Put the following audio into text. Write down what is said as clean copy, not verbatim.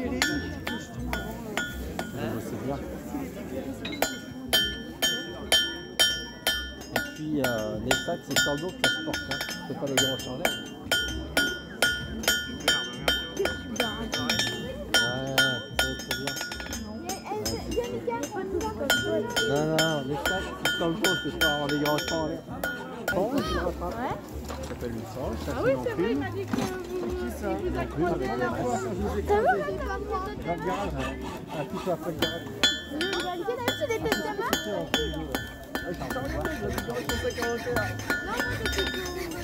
C'est bien. Et puis les sacs, c'est sur le dos que ça se porte. Hein. C'est pas les gros en l'air. Non, les sacs, c'est sur le dos, c'est pas avoir des grands champs en l'air. Bon, je le rattrape. Ouais. Ça s'appelle une sange. Ah oui, c'est vrai, il m'a dit que vous a croisé la fois. Dans le garage, un petit peu après le garage. Tu les têtes de main? Ah, je suis sur les deux, je vais dans le conseil caractère. Non, moi, c'est tout.